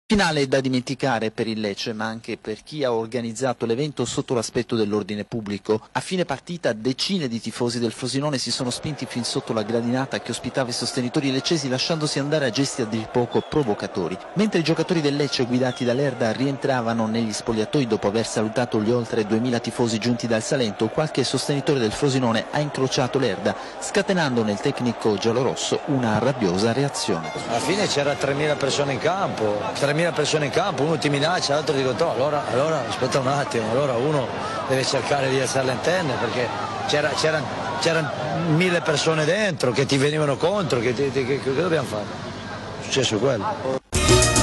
Finale da dimenticare per il Lecce, ma anche per chi ha organizzato l'evento sotto l'aspetto dell'ordine pubblico. A fine partita decine di tifosi del Frosinone si sono spinti fin sotto la gradinata che ospitava i sostenitori leccesi, lasciandosi andare a gesti a dir poco provocatori. Mentre i giocatori del Lecce guidati da Lerda rientravano negli spogliatoi dopo aver salutato gli oltre 2000 tifosi giunti dal Salento, qualche sostenitore del Frosinone ha incrociato Lerda, scatenando nel tecnico giallorosso una rabbiosa reazione. Alla fine c'era 3.000 persone in campo, uno ti minaccia, l'altro dico no, allora aspetta un attimo, allora uno deve cercare di alzare le antenne, perché c'erano 1000 persone dentro che ti venivano contro, che dobbiamo fare? È successo quello.